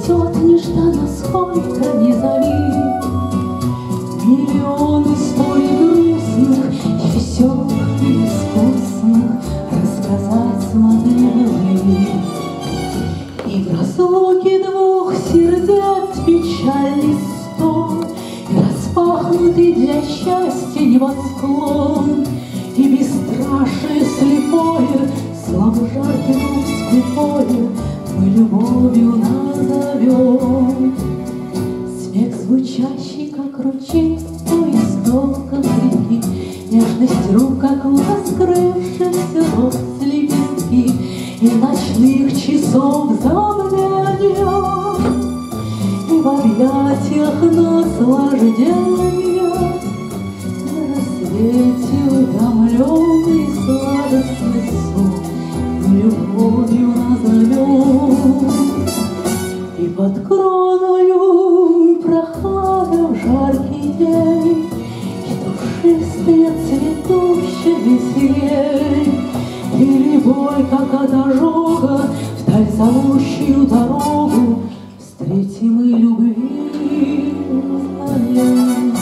придет нежданно, сколько не зови. Миллион историй грустных и веселых, и искусных рассказать смогли. И в разлуке двух сердец печальный стон, и распахнутый для счастья небосклон, и бесстрашие слепое, словно жаркий русский поле, мы любовью назовем. Смех, звучащий, как ручей у истоков реки, нежность рук, как у раскрывшихся роз лепестки, и ночных часов забвения, и в объятиях наслаждения, на рассвете утомленный сладостный сон мы любовью назовем. И под кроною прохлада в жаркий день, и душистые цветущие веселей, и любовь, как от ожога, вдаль зовущую дорогу, встретим и любви узнаем.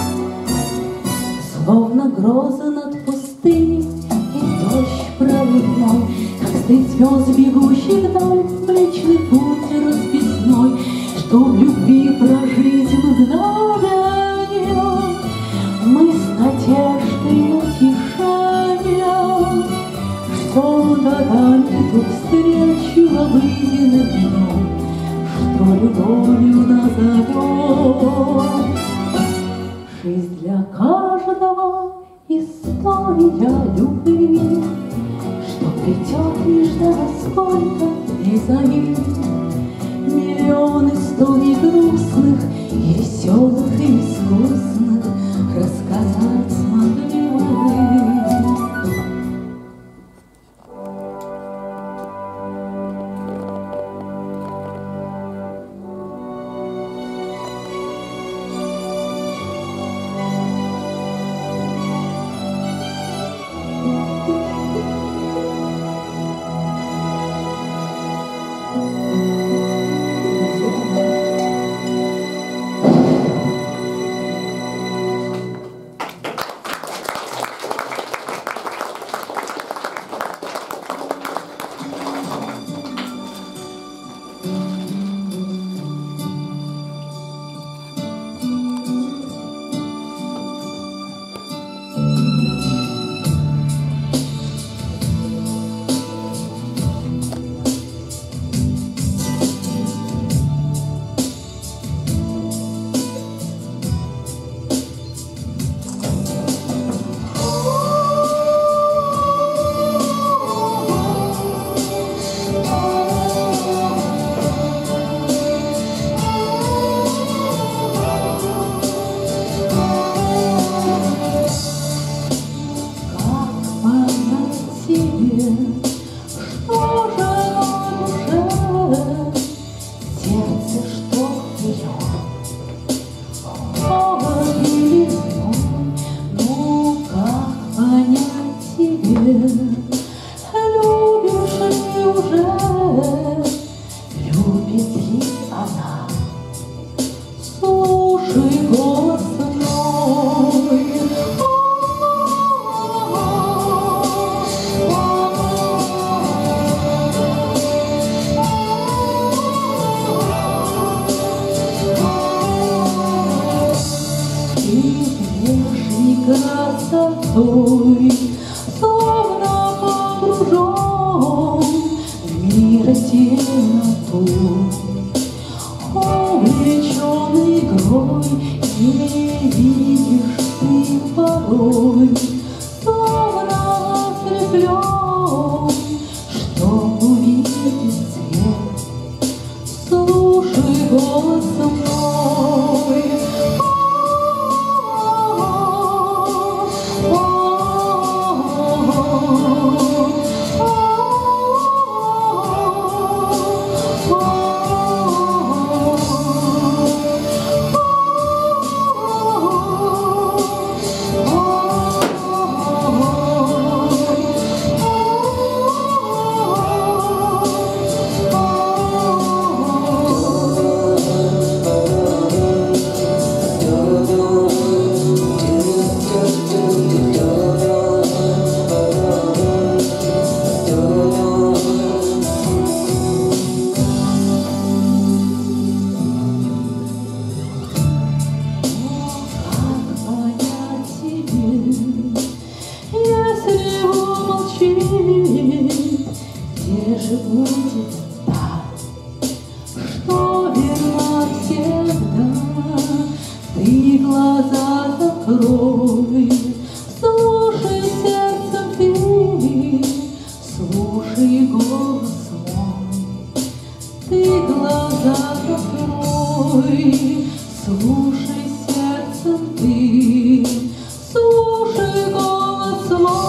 Словно гроза над пустыней и дождь проливной, как стыд звезд, бегущих вдаль, Млечный путь расписной, что в любви прожить мгновенье мы с надеждой утешением, что догонит встречу обыденным днем, что любовью назовем. Жизнь для каждого история любви, что придет нежданно, сколько не зови. Миллион историй грустных и веселых, и искусных рассказать смогли вы. закрой. Слушай сердцем ты, слушай голос мой. Ты глаза закрой, слушай сердцем ты, слушай голос мой.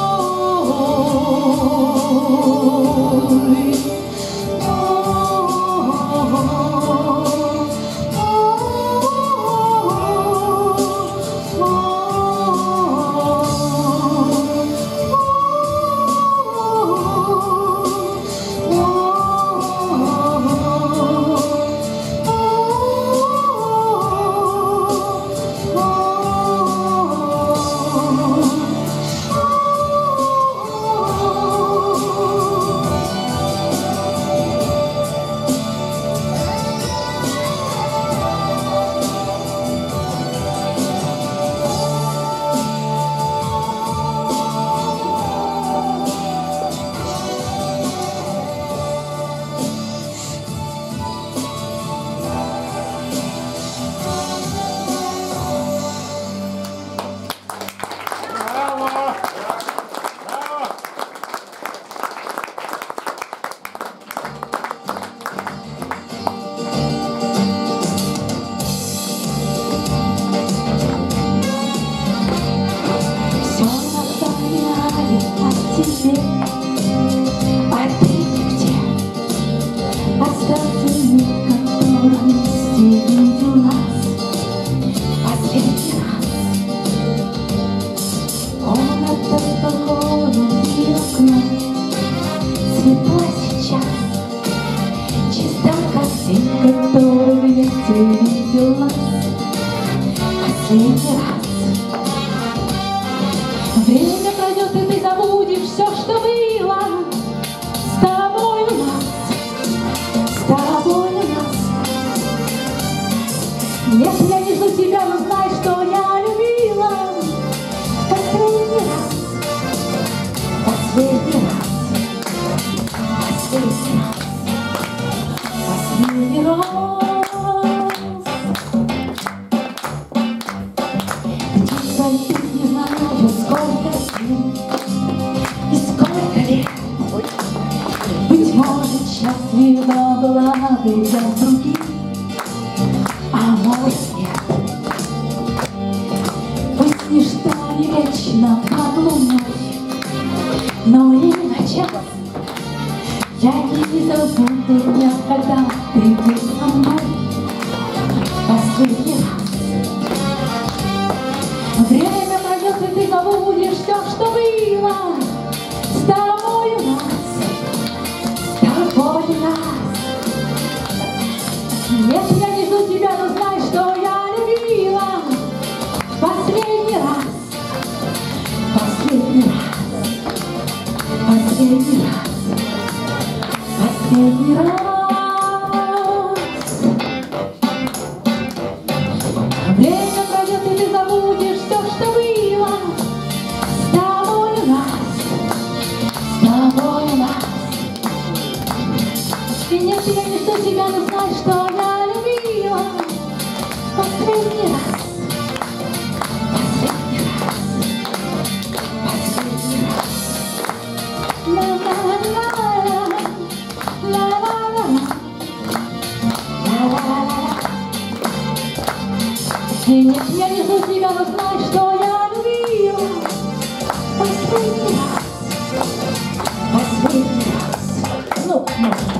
Время пройдет, и ты забудешь все, что было. С тобой у нас, с тобой у нас. Нет, я не жду тебя, но знай, что я любила. Последний раз, последний раз, последний раз, последний раз. Сколько сил и сколько лет, быть может, счастлива была бы я с другим, а может нет. Пусть ничто не вечно под луной, но и на час я не забуду дня, когда ты был со мной. Последний раз. Время пройдет, и ты забудешь все, что было. С тобой у нас, с тобой у нас. Нет, я не жду тебя, но знай, что я любила. Последний раз, последний раз, последний раз, последний раз. Время пройдет, и ты забудешь все, что было. С тобой у нас, с тобой у нас. И нет, я не жду тебя, но знай, что я любила. Последний раз, последний раз, последний раз. Ла-ла-ла-ла, ла-ла-ла-ла, ла-ла-ла-ла. И нет, я не жду тебя, но знай, что я любила. Последний раз, последний раз. Ну, можно.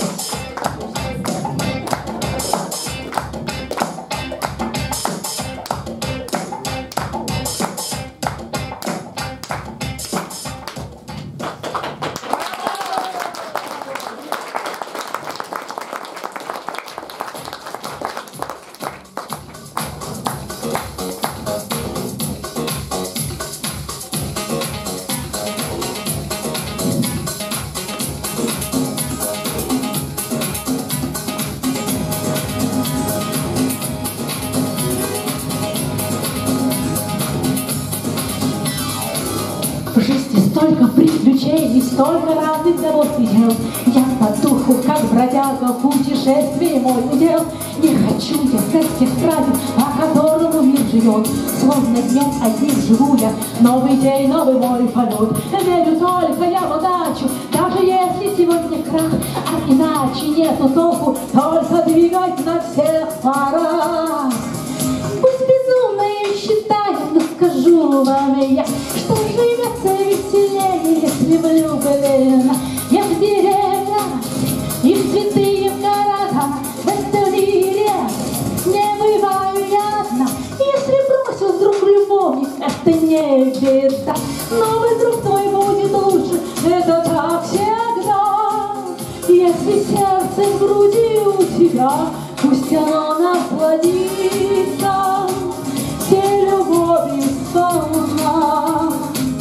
В жизни столько приключений, столько разных забот и дел. Я по духу, как бродяга, путешествие мой удел. Не хочу я с этих правил, по которому мир живет, словно днем одним живу я. Новый день, новый мой полет, верю только я в удачу, даже если сегодня крах, а иначе нету толку, только двигать на всех парах. Пусть безумно я считаю, но скажу вам я, что живется веселее, если влюблена. Я в деревнях и в цветы, и в города, в этом мире не бываю я одна. Если бросил вдруг любовник, это не беда, новый друг твой будет лучше, это так всегда. Если сердце в груди у тебя, пусть оно насладится всей любовью сполна.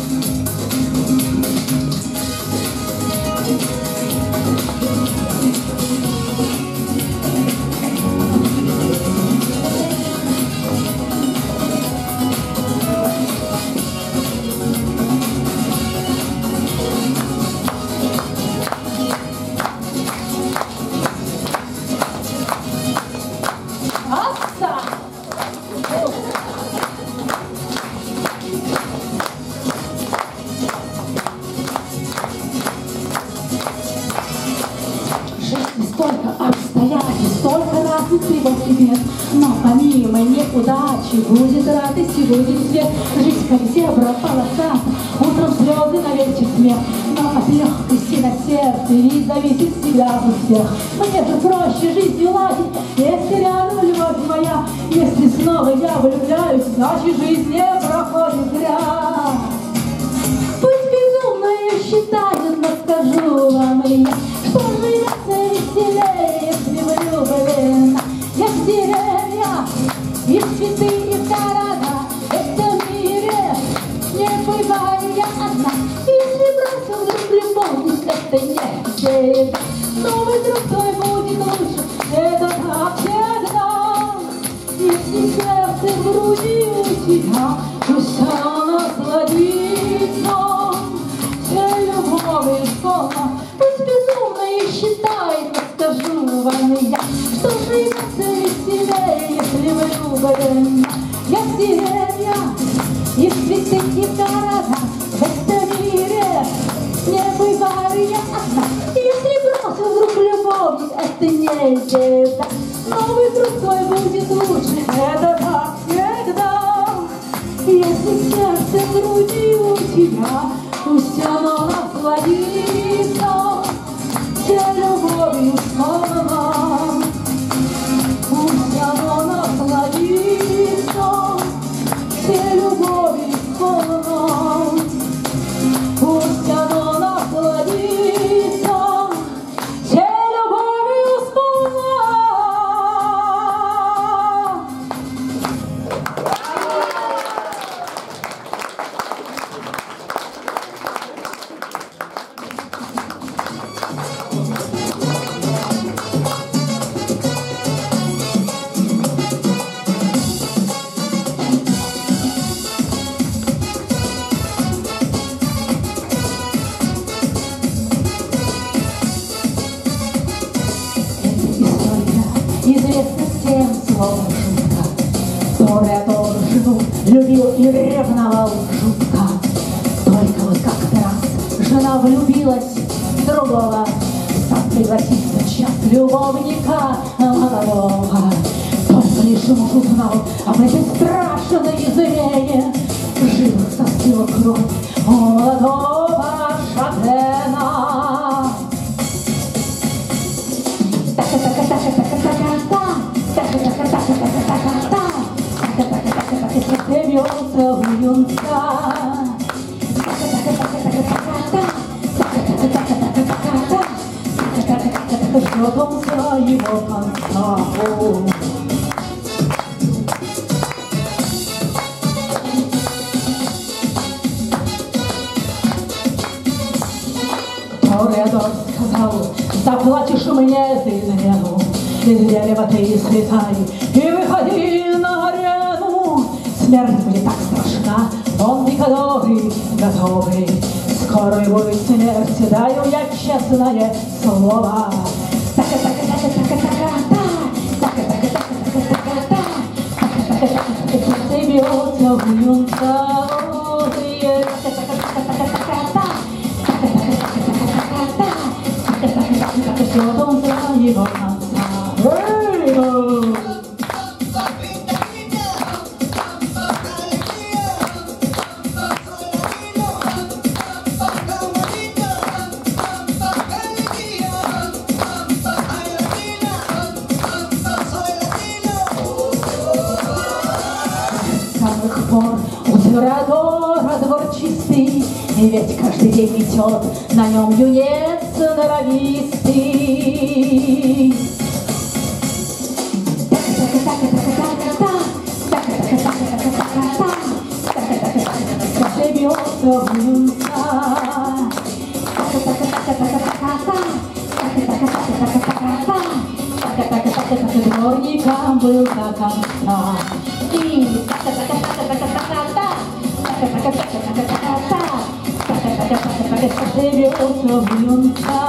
Столько обстоятельств, столько разных тревог и бед, но помимо неудачи будет радость и будет свет. Жизнь как зебра полосата, утром слезы, на вечер смех, но от легкости на сердце ведь зависит всегда успех. Мне же проще жизнью ладить, если рядом любовь моя. Если снова я влюбляюсь, значит жизнь не проходит зря. Пусть безумно я считаю, но скажу вам я, что живется веселее, если влюблена. Я в деревнях, и в цветы, и в города, в этом мире не бываю я одна. Если бросил вдруг любовник, это не беда, новый друг твой будет лучше, это так всегда. Если сердце в груди у тебя, пусть оно насладится всей любовью сполна. Пусть безумно и считает, но скажу вам я, что живется веселее, если влюблена. Я в деревнях, и в цветы, и в города, в этом мире не бываю я одна. Если бросил вдруг любовник, это не беда, новый друг твой будет лучше, это так всегда. Если сердце в груди у тебя, пусть оно насладится всей любовью сполна. Пусть оно насладится всей любовью сполна. Пусть оно насладится всей любовью сполна. Известно всем слово шутка, которая тоже жену любил и ревновал жутко. Только вот как-то раз жена влюбилась в другого, сам пригласить на час любовника молодого. Только лишь муж узнал об этой страшной измене, в жилах застыла кровь у молодого шатена. Бьется в юнца, ждет он своего конца. Торедор сказал: заплатишь мне ты измену, из дерева ты слетай и выходи на арену. Смерть мне так страшна, он готовый, готовый. Скоро будет смерть, даю я честное слово. влюбился. Ждет он своего конца. Двор чистый, ведь каждый день метет на нем юнец норовистый. Бьется в юнца. Дворником был до конца. И живется в юнца.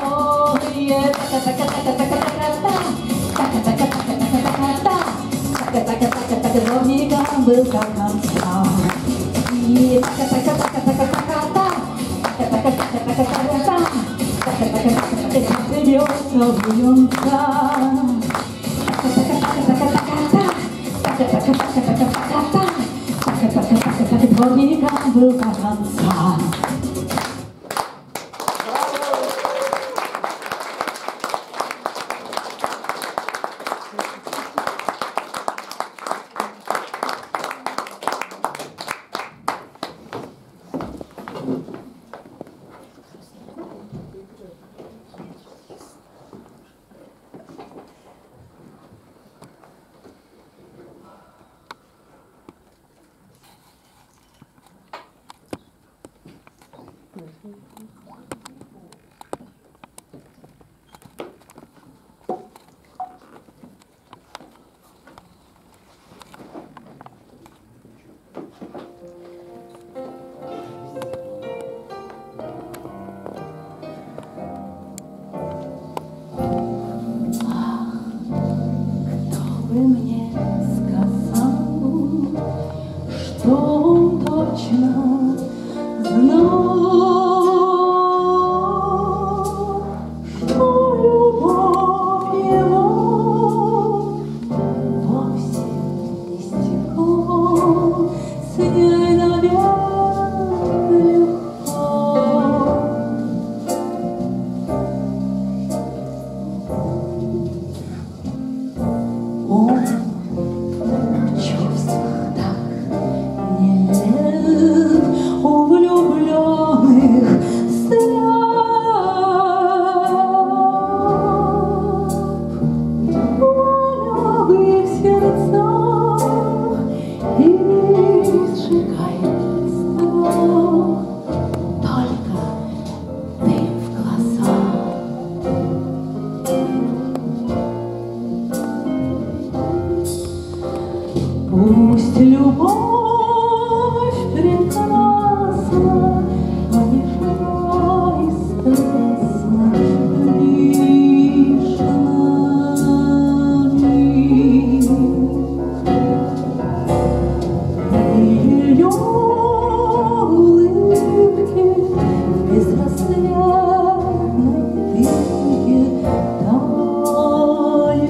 Дворником был до конца. И живется в юнца. Дворником был до конца. Мне сказал, что он точно знал, что любовь его вовсе не стекло, с ней, наверное, легко. Пусть любовь прекрасна, но нежна и страстна лишь на миг. И ее улыбки в беспросветной дымке тают.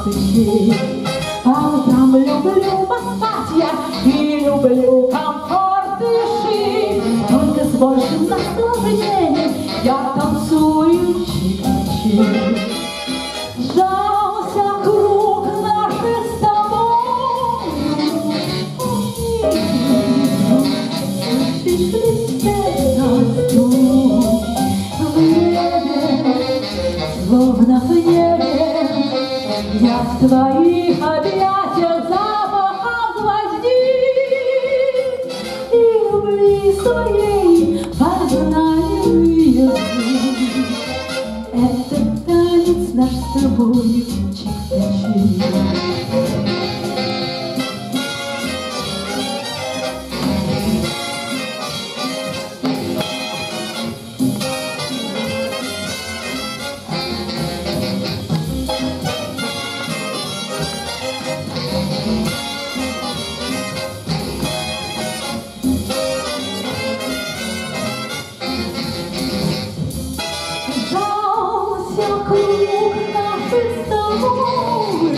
тысячи. По утрам люблю поспать я и люблю комфорт души. Только с большим наслаждением я танцую чик-чик. Сжался круг наших с тобой. Словно в небе я в твоих объятиях запахом гвоздик и любви своей познаю язык. Это танец наш с тобой чик-чик. Круг наших с тобой,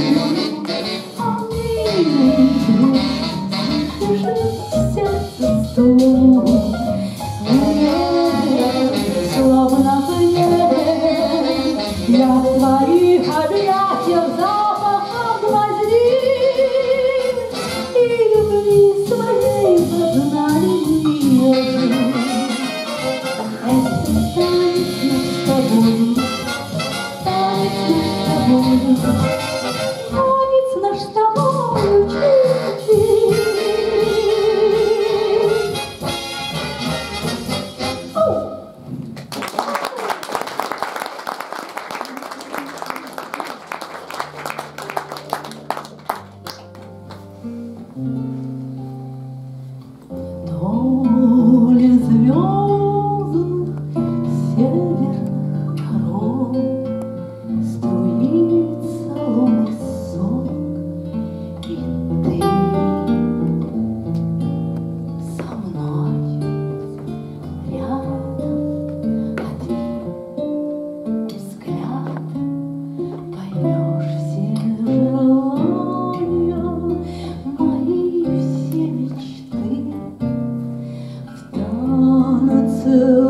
слышишь сердце стук, словно в небе я в твоих объятиях запахом гвоздик и любви своей познали язык. Это танец с тобой. Танец наш с тобою чик-чик. Доля звездных северных дорог, струится лунный сок, и ты со мной рядом. Один взгляд поймешь все желания мои, все мечты в танце.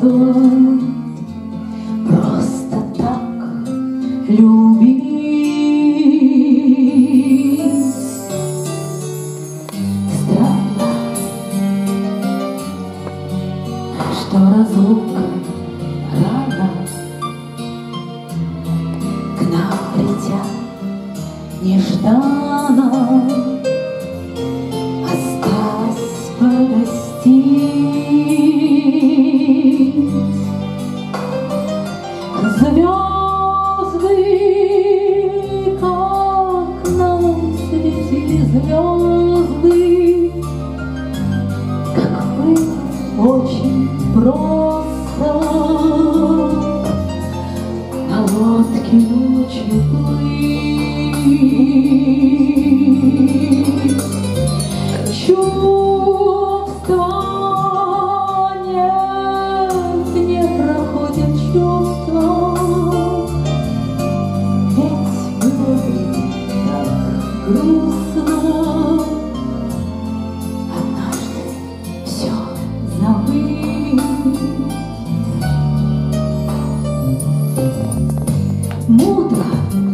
стоит просто так любить. Странно, что разлука рано к нам придя нежданно. Осталось погостить. Звезды, как нам светили звезды, как было очень просто на лодке ночью плыть. Чувства нет, не проходит чувства, ведь было бы так грустно однажды все забыть. Мудро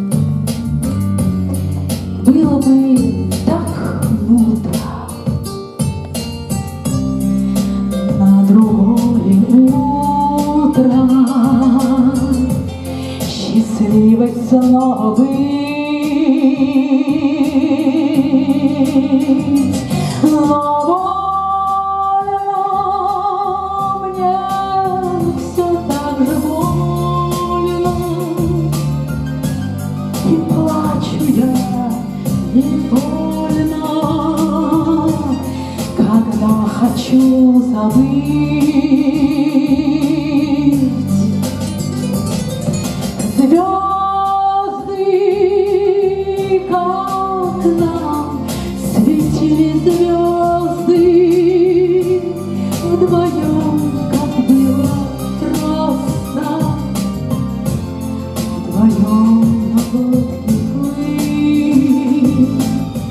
было бы, так мудро на другое утро счастливой снова быть. Но больно мне, все так же больно, и плачу я невольно, когда хочу забыть. Звезды, как нам светили звезды, вдвоем, как было просто, вдвоем на лодке плыть.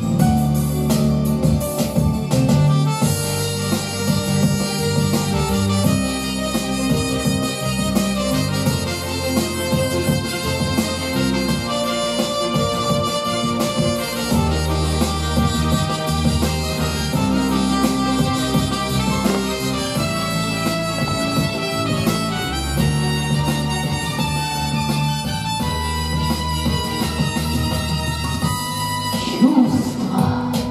Чувства,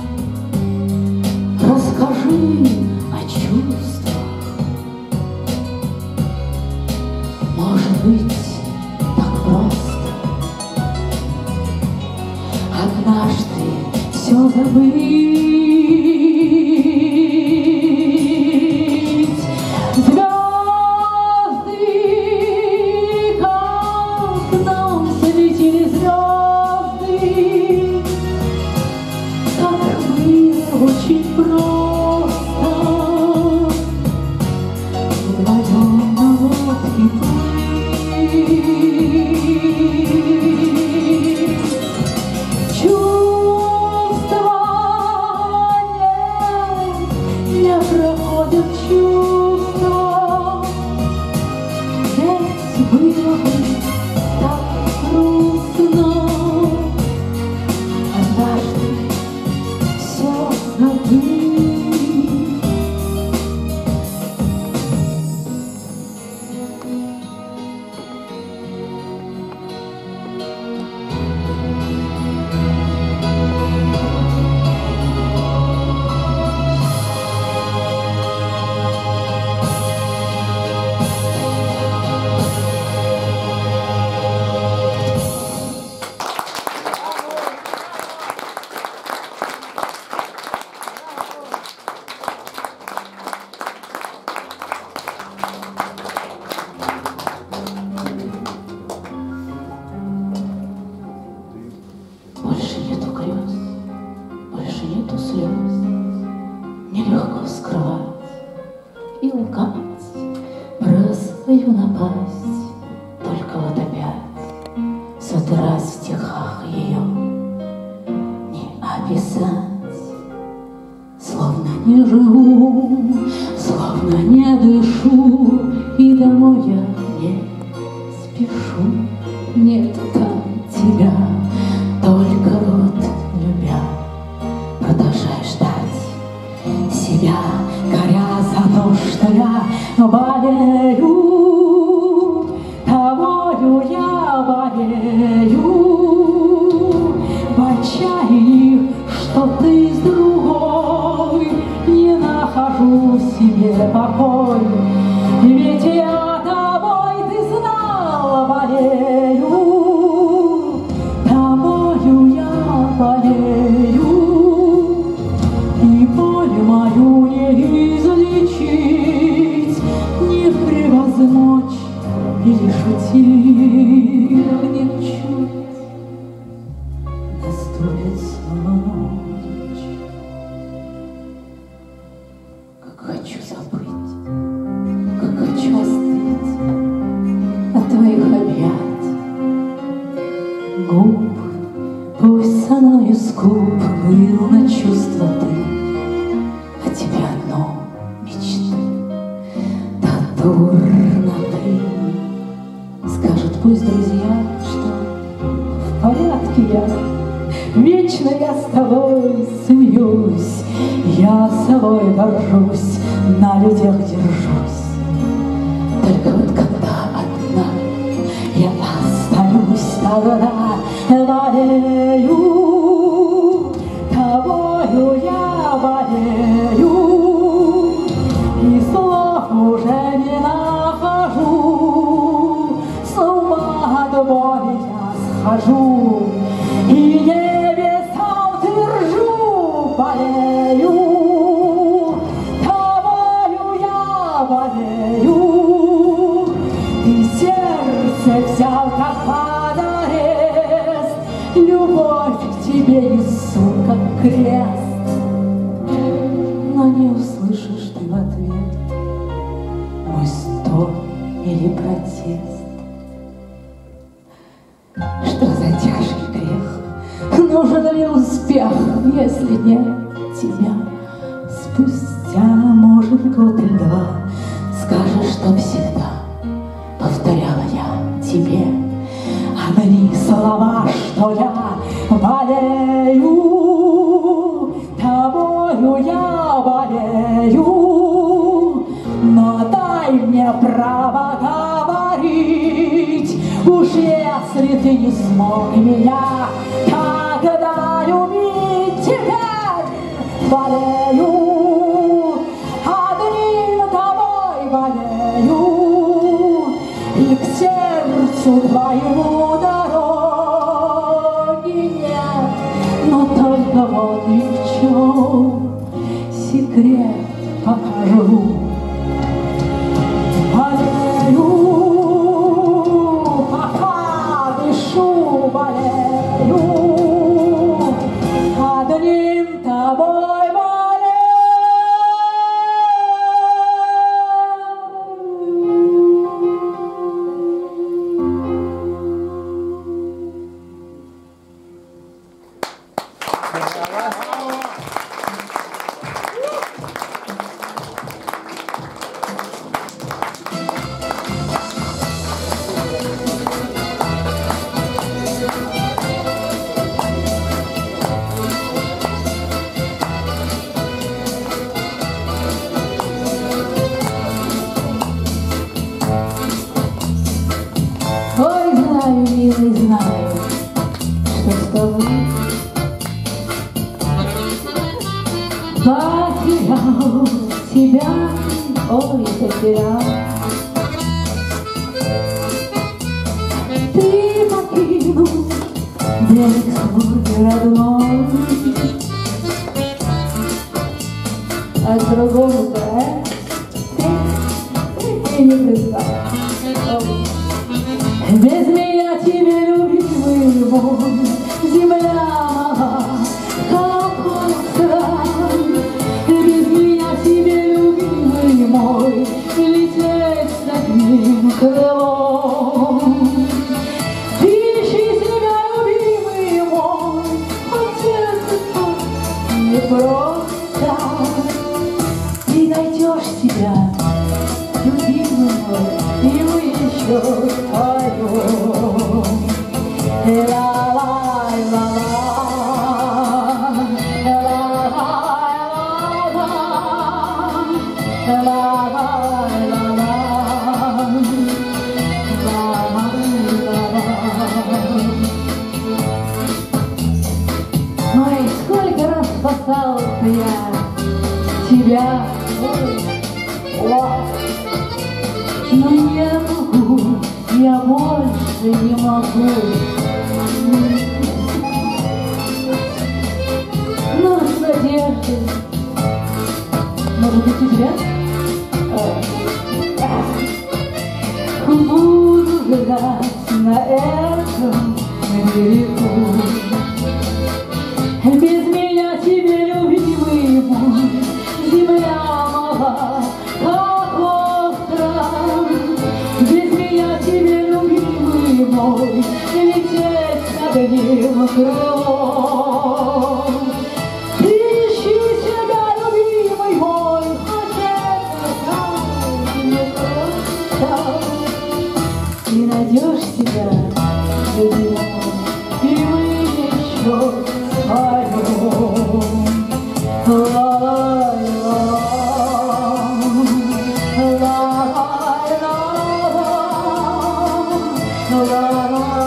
расскажи о чувствах. Может быть, так просто однажды все забыть. Звезды, как нам светили звезды, как было очень просто вдвоем на лодке плыть. Чувства нет, не проходят чувства, ведь было бы так грустно однажды все забыть. Больше нету грез, больше нету слез, нелегко скрывать и лгать, бросаю напасть, только вот опять сотый раз в стихах ее не описать. Словно не живу, словно не дышу, и но я не спешу, нет там тебя, только вот любя, продолжаю ждать себя, горя за то, что я болею, тобою я болею, в отчаянии, что ты с другой, не нахожу себе покой, ведь я тобой, ты знал, болею, тобою я болею, и боль мою не излечить, не превозмочь или шутить, не чуть наступит снова ночь. Как хочу забыть, как хочу остыть от твоих объятий, губ, пусть со мною скуп был на чувства ты, а тебе одно мечты, татурноты. Скажут пусть друзья, что в порядке я, вечно я с тобой смеюсь, я собой горжусь, на людях держусь. Только вот когда одна я остаюсь, тогда болею, тобою я болею, и слов уже не нахожу, с ума от боли я схожу, и небесам твержу, болею, тобою я болею, и сердце взял как под арест, любовь к тебе несу как крест, но не услышишь ты в ответ мой стон или протест. Что за тяжкий грех? Нужен ли успех, если нет тебя? Спустя, может, год или два, скажешь, что всегда повторяла я тебе одни слова, что я болею, тобою я болею, но дай мне право говорить, уж если ты не смог меня тогда любить, теперь болею, одним тобой болею, и к сердцу твоему дороги нет, но только вот и в чем секрет покажу. Болею, пока дышу, болею, одним тобой болею. Ой, знаю, милый, знаю, что с тобой потерял тебя, ой, потерял. Ты покинул берег свой родной, а с другого-то ты не признал. Без меня тебе, любимый мой, земля мала, какой страх. Без меня тебе, любимый мой, лететь с одним крылом. Ищи себя, любимый мой, отец не просто. Ты найдешь себя, любимый мой, Ой, сколько раз спасал я тебя, но не могу, я больше не могу. Но с надеждой, может быть, у тебя? Буду ждать на этом берегу. Без меня тебе, любимый мой, земля мала, как остров. Без меня тебе, любимый мой, лететь над одним крылом. Ищи себя, любимый мой, хотя это не просто. Ты найдешь себя, любимый мой, и мы еще la la la la la la